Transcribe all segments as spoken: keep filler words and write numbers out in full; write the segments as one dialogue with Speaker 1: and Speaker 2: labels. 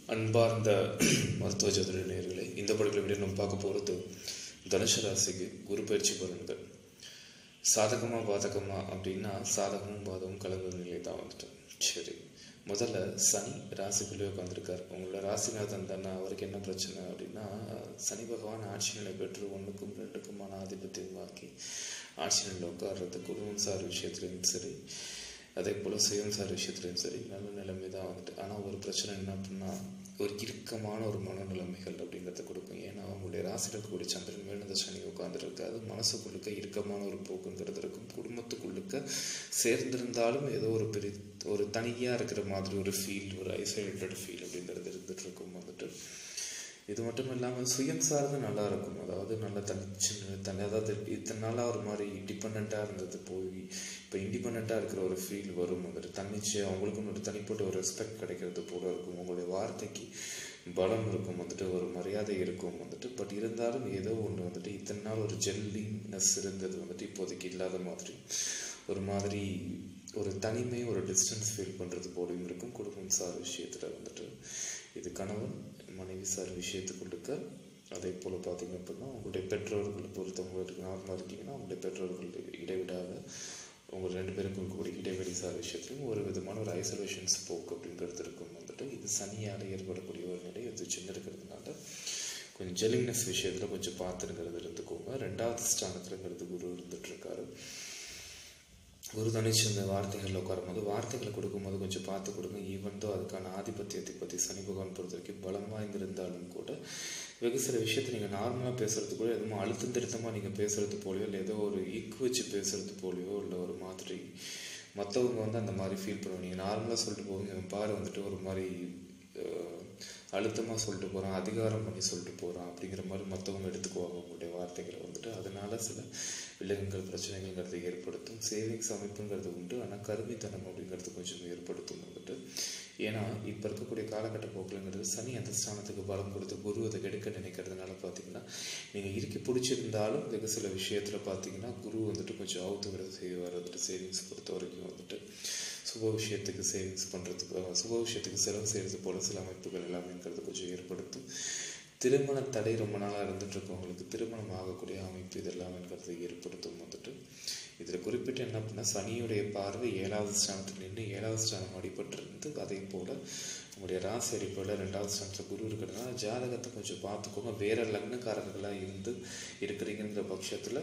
Speaker 1: அன்பார்ந்த மருத்துவ ஜோதிட நேயர்களே, இந்த படத்தில் விட நம்ம பார்க்க போகிறது தனுசு ராசிக்கு குரு பயிற்சி பலன்கள். சாதகமாக பாதகமா அப்படின்னா சாதகமும் பாதகமும் கலந்த நிலை தான் வந்துட்டு. சரி, முதல்ல சனி ராசிக்குள்ளே உட்காந்துருக்கார். உங்களோட ராசிநாதன் தானே, அவருக்கு என்ன பிரச்சனை அப்படின்னா, சனி பகவான் ஆட்சி நிலை பெற்று ஒன்றுக்கும் ரெண்டுக்குமான ஆதிபத்தியமாக்கி ஆட்சி நிலையில் உட்கார்றது குடும்பம் சார் விஷயத்துலையும் சரி, அதே போல் சுயம் சார் விஷயத்துலையும் சரி நல்ல நிலைமை தான் வந்துட்டு. ஆனால் ஒரு பிரச்சனை என்ன அப்படின்னா, ஒரு இறுக்கமான ஒரு மனநிலைமைகள் அப்படிங்கிறத கொடுக்கும். ஏன்னா அவங்களுடைய ராசியில் இருக்கக்கூடிய சந்திரன் மேல் இந்த சனி உட்காந்துருக்காது. மனசுக்குள்ளுக்க இறுக்கமான ஒரு போக்குங்கிறது இருக்கும். குடும்பத்துக்குள்ளுக்க சேர்ந்திருந்தாலும் ஏதோ ஒரு பெரிய ஒரு தனியாக இருக்கிற மாதிரி ஒரு ஃபீல், ஒரு ஐசோலேட்டட் ஃபீல் அப்படிங்கிறது இருந்துட்டு இருக்கும் வந்துட்டு. இது மட்டும் இல்லாமல் சுயம் சார்ந்து நல்லா இருக்கும். அதாவது நல்லா தனிச்சு தனி, அதாவது இத்தனை நாளாக ஒரு மாதிரி டிபெண்ட்டாக இருந்தது போய் இப்போ இண்டிபெண்ட்டாக இருக்கிற ஒரு ஃபீல் வரும் வந்துட்டு. தன்னிச்சு அவங்களுக்குன்னு ஒரு தனிப்பட்ட ஒரு ரெஸ்பெக்ட் கிடைக்கிறது போல இருக்கும். உங்களுடைய வார்த்தைக்கு பலம் இருக்கும் வந்துட்டு, ஒரு மரியாதை இருக்கும் வந்துட்டு. பட் இருந்தாலும் ஏதோ ஒன்று வந்துட்டு இத்தனை நாள் ஒரு ஜெல்லினஸ் இருந்தது வந்துட்டு இப்போதைக்கு இல்லாத மாதிரி ஒரு மாதிரி ஒரு தனிமை, ஒரு டிஸ்டன்ஸ் ஃபீல் பண்ணுறது போலையும் இருக்கும் குடும்பம் சார் விஷயத்தில் வந்துட்டு. இது கணவன் மனைவி சார் விஷயத்துக்குள்ளுக்க. அதே போல் பார்த்திங்க அப்படின்னா, உங்களுடைய பெற்றோர்கள் பொறுத்தவங்களுக்கு நார்மலாக இருக்கீங்கன்னா உங்களுடைய பெற்றோர்கள் இடைவிடாத உங்கள் ரெண்டு பேருக்கும் இருக்கக்கூடிய இடைவெளி சார் விஷயத்துலையும் ஒரு விதமான ஒரு ஐசோலேஷன்ஸ் போக்கு அப்படிங்கிறது இருக்கும் வந்துட்டு. இது சனியால் ஏற்படக்கூடிய ஒரு நிலை. இது சின்ன இருக்கிறதுனால கொஞ்சம் ஜெல்லிங்னஸ் விஷயத்தில் கொஞ்சம் பார்த்துருங்கிறது இருந்துக்கோங்க. ரெண்டாவது ஸ்தானத்துலங்கிறது குரு இருந்துகிட்ருக்காரு. குரு தனிச்சு இந்த வார்த்தைகளில் உட்காரும்போது வார்த்தைகளை கொடுக்கும்போது கொஞ்சம் பார்த்து கொடுங்க. ஈவன் தோ அதுக்கான ஆதிபத்தியத்தை பற்றி சனி பகவான் பொறுத்த வரைக்கும் பலம் வாய்ந்திருந்தாலும் கூட வெகு சில விஷயத்தை நீங்கள் நார்மலாக பேசுகிறது கூட எதுவும் அழுத்தம் திருத்தமாக நீங்கள் பேசுகிறது போலையோ, இல்லை ஏதோ ஒரு ஈக்கு வச்சு பேசுகிறது போலையோ, இல்லை ஒரு மாதிரி மற்றவங்க வந்து அந்த மாதிரி ஃபீல் பண்ணுவோம். நீங்கள் நார்மலாக சொல்லிட்டு போவீங்க, பாரு வந்துட்டு ஒரு மாதிரி அழுத்தமாக சொல்லிட்டு போகிறான், அதிகாரம் பண்ணி சொல்லிட்டு போகிறான் அப்படிங்கிற மாதிரி மற்றவங்க எடுத்துக்குவாங்க உங்களுடைய வார்த்தைகளை வந்துட்டு. அதனால சில விலங்குகள் பிரச்சனைகள்ங்கிறது ஏற்படுத்தும். சேவிங்ஸ் அமைப்புங்கிறது உண்டு, ஆனால் கருமித்தனம் அப்படிங்கிறது கொஞ்சம் ஏற்படுத்தும் வந்துட்டு. ஏன்னா இப்போ இருக்கக்கூடிய காலகட்ட போக்குலங்கிறது சனி அந்த ஸ்தானத்துக்கு பலம் கொடுத்து குரு அதை எடுக்க நினைக்கிறதுனால பார்த்தீங்கன்னா, நீங்கள் இறுக்கி பிடிச்சிருந்தாலும் வெகு சில விஷயத்தில் பார்த்தீங்கன்னா குரு வந்துட்டு கொஞ்சம் அவுத்து விடுறது செய்வார் வந்துட்டு. சேவிங்ஸ் பொறுத்த வரைக்கும் வந்துட்டு சுப விஷயத்துக்கு சேவிங்ஸ் பண்ணுறதுக்கு, சுப விஷயத்துக்கு செலவு செய்கிறது போல சில அமைப்புகள் எல்லாமேங்கிறது கொஞ்சம் ஏற்படுத்தும். திருமண தடை ரொம்ப நாளாக இருந்துட்டு இருக்கவங்களுக்கு திருமணம் ஆகக்கூடிய அமைப்பு இது எல்லாமேங்கிறது ஏற்படுத்தும் வந்துட்டு. இதில் குறிப்பிட்டு என்ன அப்படின்னா, சனியுடைய பார்வை ஏழாவது ஸ்தானத்தில் நின்று ஏழாவது ஸ்தானம் அடிபட்டிருந்து, அதே போல் உங்களுடைய ராசி அடிப்படையில் ரெண்டாவது ஸ்தானத்தில் குரு இருக்கிறதுனால ஜாதகத்தை கொஞ்சம் பார்த்துக்கோங்க. வேறு லக்னக்காரர்களாக இருந்து இருக்கிறீங்கிற பட்சத்தில்,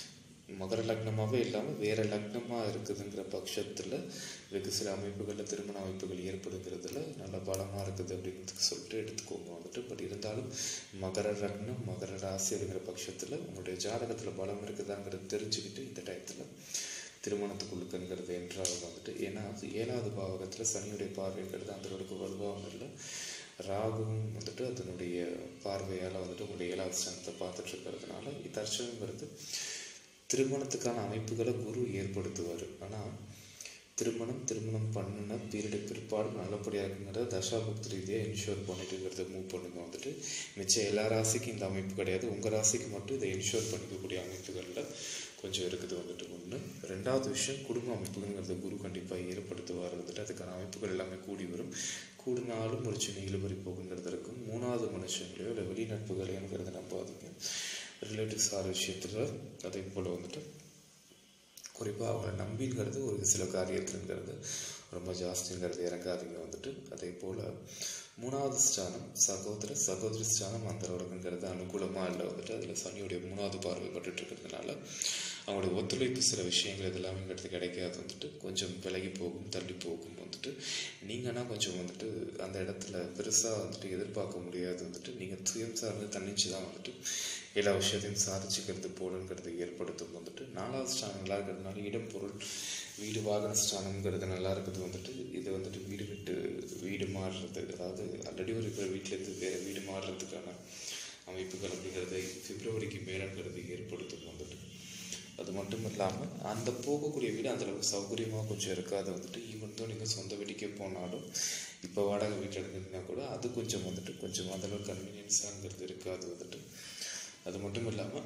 Speaker 1: மகர லக்னமாகவே இல்லாமல் வேறு லக்னமாக இருக்குதுங்கிற பட்சத்தில் வெகு சில அமைப்புகளில் திருமண அமைப்புகள் ஏற்படுங்கிறதுல நல்ல பலமாக இருக்குது அப்படின்னு சொல்லிட்டு எடுத்துக்கோங்க வந்துட்டு. பட் இருந்தாலும் மகர லக்னம் மகர ராசி அப்படிங்கிற பட்சத்தில் உங்களுடைய ஜாதகத்தில் பலம் இருக்குதாங்கிறது தெரிஞ்சுக்கிட்டு இந்த டயத்தில் திருமணத்துக்குள்ளுக்குங்கிறது என்றால் வந்துட்டு. ஏன்னா அது ஏழாவது பாவகத்தில் சனியுடைய பார்வைங்கிறது அந்த அளவுக்கு வலுவாகவும் இல்லை. ராகுவும் வந்துட்டு அதனுடைய பார்வையால் வந்துட்டு உங்களுடைய ஏழாவது ஸ்தானத்தை பார்த்துட்டு இருக்கிறதுனால தற்சயங்கிறது திருமணத்துக்கான அமைப்புகளை குரு ஏற்படுத்துவார். ஆனால் திருமணம் திருமணம் பண்ணின பீரியடு பிற்பாடு நல்லபடியாக இருக்குங்கிறத தசாபுக்தி ரீதியாக இன்ஷூர் பண்ணிட்டுங்கிறத மூவ் பண்ணுங்க வந்துட்டு. மிச்சம் எல்லா ராசிக்கும் இந்த அமைப்பு கிடையாது, உங்கள் ராசிக்கு மட்டும் இதை இன்ஷூர் பண்ணிக்கக்கூடிய அமைப்புகளில் கொஞ்சம் இருக்குது வந்துட்டு. ஒன்று. ரெண்டாவது விஷயம், குடும்ப அமைப்புகள்ங்கிறத குரு கண்டிப்பாக ஏற்படுத்துவார் வந்துட்டு. அதுக்கான அமைப்புகள் எல்லாமே கூடி வரும். கூடினாலும் ஒரு சின்ன இழுபறி போகுங்கிறது இருக்கும். மூணாவது மனுஷங்களையோ இல்லை வெளிநட்புகளையோங்கிறத நம்பாதீங்க. ரிலேட்டிவ்ஸ் ஆகிற விஷயத்தில் அதே போல் வந்துட்டு குறிப்பாக அவங்கள நம்பிங்கிறது ஒரு சில காரியத்துங்கிறது ரொம்ப ஜாஸ்திங்கிறது இறங்காதீங்க வந்துட்டு. அதே போல் மூணாவது ஸ்தானம் சகோதர சகோதரி ஸ்தானம் அந்த அளவுக்குங்கிறது அனுகூலமாக இல்லை வந்துட்டு. அதில் சனியுடைய மூணாவது பார்வை பட்டுட்டு இருக்கிறதுனால அவங்களுடைய ஒத்துழைப்பு சில விஷயங்கள் இதெல்லாமேங்கிறது கிடைக்காது வந்துட்டு. கொஞ்சம் விலகி போகும், தள்ளி போகும் வந்துட்டு. நீங்கன்னா கொஞ்சம் வந்துட்டு அந்த இடத்துல பெருசாக வந்துட்டு எதிர்பார்க்க முடியாது வந்துட்டு. நீங்கள் சுயம் சார்ந்து தன்னிச்சு தான் வந்துட்டு எல்லா விஷயத்தையும் சாதிச்சுக்கிறது போலங்கிறது ஏற்படுத்தும் வந்துட்டு. நாலாவது ஸ்தானம் நல்லா இருக்கிறதுனால இடம் பொருள் வீடு வாகன ஸ்தானம்ங்கிறது நல்லா இருக்குது வந்துட்டு. இது வந்துட்டு வீடு விட்டு வீடு மாறுறது, அதாவது ஆல்ரெடி ஒரு இருக்கிற வீட்டிலேருந்து வேறு வீடு மாறுறதுக்கான அமைப்புகள் அப்படிங்கிறது பிப்ரவரிக்கு மேலங்கிறது ஏற்படுத்தும் வந்துட்டு. அது மட்டும் இல்லாமல் அந்த போகக்கூடிய வீடு அந்தளவுக்கு சௌகரியமாக கொஞ்சம் இருக்காது வந்துட்டு. ஈவன் தான் நீங்கள் சொந்த வீட்டுக்கே போனாலும் இப்போ வாடகை வீட்டில் இருந்தீங்கன்னா கூட அது கொஞ்சம் வந்துட்டு கொஞ்சம் அந்தளவுக்கு கன்வீனியன்ஸாங்கிறது இருக்காது வந்துட்டு. அது மட்டும் இல்லாமல்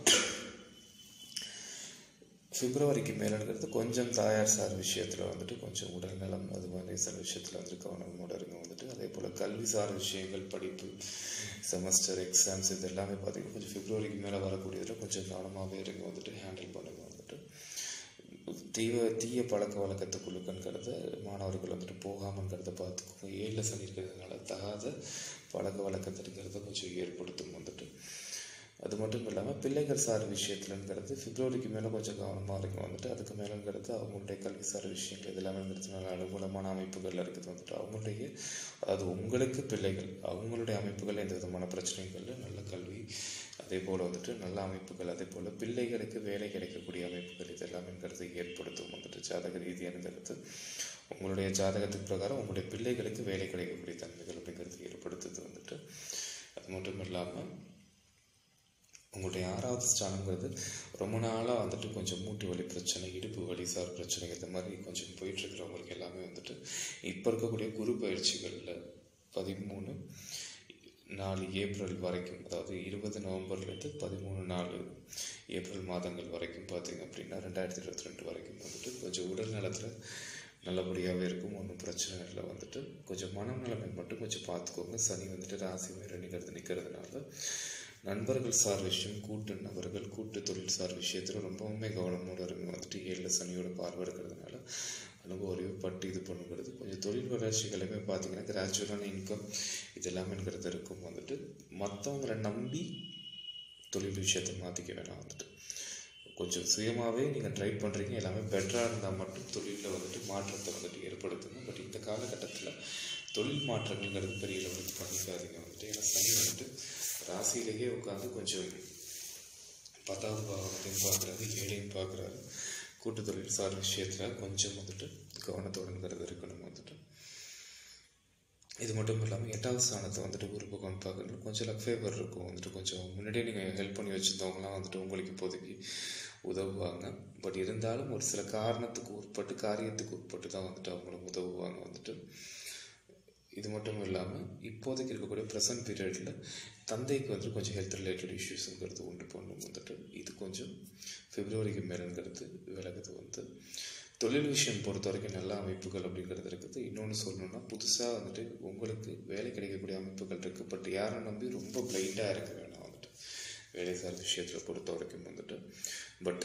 Speaker 1: பிப்ரவரிக்கு மேலேங்கிறது கொஞ்சம் தாயார் சார் விஷயத்தில் வந்துட்டு கொஞ்சம் உடல்நலம் அது மாதிரி சில விஷயத்தில் வந்துட்டு கவனமோட இருங்க வந்துட்டு. அதே போல் கல்வி சார் விஷயங்கள், படிப்பு, செமஸ்டர் எக்ஸாம்ஸ் இது எல்லாமே பார்த்திங்கன்னா கொஞ்சம் பிப்ரவரிக்கு மேலே வரக்கூடியதில் கொஞ்சம் கவனமாகவே இருங்க வந்துட்டு ஹேண்டில் பண்ணுங்க வந்துட்டு. தீவ தீய பழக்க வழக்கத்துக்குள்ளுக்கங்கிறத மாணவர்கள் வந்துட்டு போகாமங்கிறத பார்த்துக்கோங்க. ஏழில் சனி இருக்கிறதுனால தகாத பழக்க வழக்கத்துங்கிறத கொஞ்சம் ஏற்படுத்தும் வந்துட்டு. அது மட்டும் இல்லாமல் பிள்ளைகள் சார் விஷயத்துலங்கிறது பிப்ரவரிக்கு மேலே கொஞ்சம் கவனமாக இருக்கும் வந்துட்டு. அதுக்கு மேலேங்கிறது அவங்களுடைய கல்வி சார் விஷயங்கள் இது எல்லாமேங்கிறது நல்ல அனுகூலமான அமைப்புகள் இருக்குது வந்துட்டு. அவங்களுடைய அதாவது உங்களுக்கு பிள்ளைகள் அவங்களுடைய அமைப்புகள் எந்த விதமான பிரச்சனைகள், நல்ல கல்வி, அதே போல் வந்துட்டு நல்ல அமைப்புகள், அதே போல் பிள்ளைகளுக்கு வேலை கிடைக்கக்கூடிய அமைப்புகள் இது எல்லாமேங்கிறது ஏற்படுத்தும் வந்துட்டு. ஜாதக ரீதியானங்கிறது உங்களுடைய ஜாதகத்துக்கு பிரகாரம் உங்களுடைய பிள்ளைகளுக்கு வேலை கிடைக்கக்கூடிய தன்மைகள் அப்படிங்கிறது ஏற்படுத்துது வந்துட்டு. அது மட்டும் இல்லாமல் உங்களுடைய ஆறாவது ஸ்தானங்கிறது ரொம்ப நாளாக வந்துட்டு கொஞ்சம் மூட்டு வலி பிரச்சனை, இடுப்பு வலி சார் பிரச்சனை இந்த மாதிரி கொஞ்சம் போயிட்டுருக்கிறவங்களுக்கு எல்லாமே வந்துட்டு இப்போ இருக்கக்கூடிய குரு பயிற்சிகளில் பதிமூணு நாலு ஏப்ரல் வரைக்கும், அதாவது இருபது நவம்பர்லேருந்து பதிமூணு நாலு ஏப்ரல் மாதங்கள் வரைக்கும் பார்த்திங்க அப்படின்னா ரெண்டாயிரத்தி இருபத்தி ரெண்டு வரைக்கும் வந்துட்டு கொஞ்சம் உடல் நலத்தில் நல்லபடியாகவே இருக்கும். ஒன்றும் பிரச்சனை இல்லை வந்துட்டு. கொஞ்சம் மனநிலைமை மட்டும் கொஞ்சம் பார்த்துக்கோங்க. சனி வந்துட்டு ராசி மேரணிங்கிறது நிற்கிறதுனால நண்பர்கள் சார் விஷயம், கூட்டு நபர்கள், கூட்டு தொழில் சார் விஷயத்தில் ரொம்பவுமே கவனமோடு இருங்க வந்துட்டு. ஏழில் சனியோட பார்வை இருக்கிறதுனால அனுபவ அறிவு பட்டு இது பண்ணுங்கிறது கொஞ்சம் தொழில் வளர்ச்சிகளுமே பார்த்திங்கன்னா கிராஜுவலான இன்கம் இது எல்லாமேங்கிறது இருக்கும் வந்துட்டு. மற்றவங்களை நம்பி தொழில் விஷயத்தை மாற்றிக்க வேணாம் வந்துட்டு. கொஞ்சம் சுயமாகவே நீங்கள் ட்ரை பண்ணுறீங்க, எல்லாமே பெட்டராக இருந்தால் மட்டும் தொழிலில் வந்துட்டு மாற்றத்தை வந்துட்டு ஏற்படுத்துங்க. பட் இந்த காலகட்டத்தில் தொழில் மாற்றங்கள்ங்கிறது பெரிய லெவலுக்கு பண்ணிக்காதீங்க வந்துட்டு. ஏன்னா சனி வந்துட்டு ராசியிலேயே உட்காந்து கொஞ்சம் பத்தாவது பாகத்தையும் பார்க்குறாரு, ஏழையும் பார்க்குறாரு. கூட்டு தொழில் சார் விஷயத்தில் கொஞ்சம் வந்துட்டு கவனத்தோடுங்கிறது இருக்கணும் வந்துட்டு. இது மட்டும் இல்லாமல் எட்டாவது ஸ்தானத்தை வந்துட்டு குரு பகவான் பார்க்குறது கொஞ்சம் லக் ஃபேவர் இருக்கும் வந்துட்டு. கொஞ்சம் முன்னாடியே நீங்கள் ஹெல்ப் பண்ணி வச்சுருந்தவங்களாம் வந்துட்டு உங்களுக்கு இப்போதைக்கு உதவுவாங்க. பட் இருந்தாலும் ஒரு சில காரணத்துக்கு உட்பட்டு, காரியத்துக்கு உட்பட்டு தான் வந்துட்டு அவங்களும் உதவுவாங்க வந்துட்டு. இது மட்டும் இல்லாமல் இப்போதைக்கு இருக்கக்கூடிய ப்ரெசன்ட் பீரியடில் தந்தைக்கு வந்துட்டு கொஞ்சம் ஹெல்த் ரிலேட்டட் இஷ்யூஸுங்கிறது உண்டு பண்ணும் வந்துட்டு. இது கொஞ்சம் பிப்ரவரிக்கு மேலேங்கிறது விலகுது வந்து. தொழில் விஷயம் பொறுத்த வரைக்கும் நல்ல அமைப்புகள் அப்படிங்கிறது இருக்குது. இன்னொன்று சொல்லணுன்னா புதுசாக வந்துட்டு உங்களுக்கு வேலை கிடைக்கக்கூடிய அமைப்புகள் இருக்குது. பட் யாரை நம்பி ரொம்ப பிளைண்டாக இருக்க வேணாம் வந்துட்டு வேலை சார் விஷயத்தில் பொறுத்த வரைக்கும் வந்துட்டு. பட்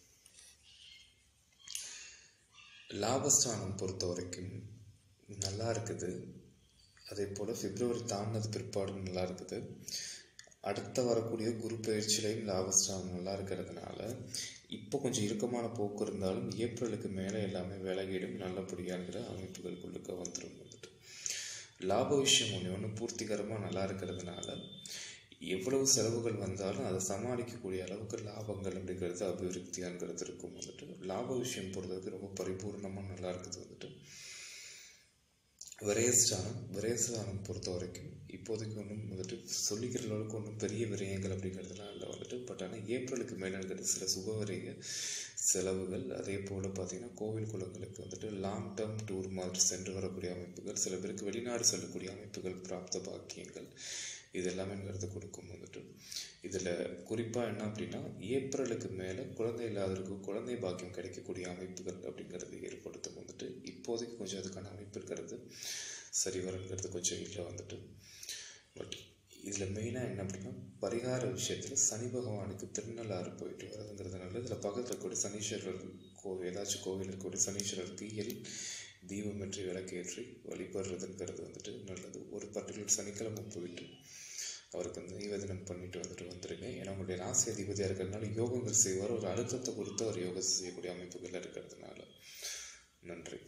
Speaker 1: லாபஸ்தானம் பொறுத்த வரைக்கும் நல்லா இருக்குது. அதே போல் பிப்ரவரி தாண்டினது பிற்பாடும் நல்லா இருக்குது. அடுத்த வரக்கூடிய குரு பயிற்சியிலையும் லாபஸ்தானம் நல்லா இருக்கிறதுனால இப்போ கொஞ்சம் இறுக்கமான போக்கு இருந்தாலும் ஏப்ரலுக்கு மேலே எல்லாமே வேலையிடும் நல்லபடியாகிற அமைப்புகளுக்குள்ளுக்க வந்துடும் வந்துட்டு. லாப விஷயம் ஒன்று ஒன்று பூர்த்திகரமாக நல்லா இருக்கிறதுனால எவ்வளவு செலவுகள் வந்தாலும் அதை சமாளிக்கக்கூடிய அளவுக்கு லாபங்கள் அப்படிங்கிறது அபிவிருத்தியாங்கிறது இருக்கும் வந்துட்டு. லாப விஷயம் பொறுத்தவரைக்கும் ரொம்ப பரிபூர்ணமாக நல்லா இருக்குது வந்துட்டு. விரயஸ்தானம் விரயஸ்தானம் பொறுத்த வரைக்கும் இப்போதைக்கு ஒன்றும் வந்துட்டு சொல்லிக்கிற அளவுக்கு ஒன்றும் பெரிய விரயங்கள் அப்படிங்கிறதுலாம் இல்லை வந்துட்டு. பட் ஆனால் ஏப்ரலுக்கு மேலேங்கிறது சில சுபவரிய செலவுகள், அதே போல் பார்த்திங்கன்னா கோவில் குளங்களுக்கு வந்துட்டு லாங் டேர்ம் டூர் மாதிரி சென்று வரக்கூடிய அமைப்புகள், சில பேருக்கு வெளிநாடு செல்லக்கூடிய அமைப்புகள், பிராப்த பாக்கியங்கள் இது எல்லாமேங்கிறது கொடுக்கும் வந்துட்டு. இதில் குறிப்பாக என்ன அப்படின்னா ஏப்ரலுக்கு மேலே குழந்தை இல்லாதவருக்கு குழந்தை பாக்கியம் கிடைக்கக்கூடிய அமைப்புகள் அப்படிங்கிறது ஏற்படுத்தும் வந்துட்டு. இப்போதைக்கு கொஞ்சம் அதுக்கான அமைப்பு இருக்கிறது சரி வரங்கிறது கொஞ்சம் இல்லை வந்துட்டு. பட் இதில் மெயினாக என்ன அப்படின்னா பரிகார விஷயத்தில் சனி பகவானுக்கு திருநள்ளாறு போயிட்டு வரதுங்கிறது நல்லது. இதில் பக்கத்தில் இருக்கக்கூடிய சனீஸ்வரர் கோவில், ஏதாச்சும் கோவில் இருக்கக்கூடிய சனீஸ்வரருக்கு எல் தீபமேற்றி விளக்கேற்றி வழிபடுறதுங்கிறது வந்துட்டு நல்லது. ஒரு பர்டிகுலர் சனிக்கிழமை போயிட்டு அவருக்கு வந்து நிவேதனம் பண்ணிட்டு வந்துட்டு வந்துடுங்க. ஏன்னா உங்களுடைய ராசி அதிபதியாக இருக்கிறதுனால யோகங்கள் செய்வார். ஒரு அழுத்தத்தை கொடுத்து அவர் யோகம் செய்யக்கூடிய அமைப்புகள் இருக்கிறதுனால. நன்றி.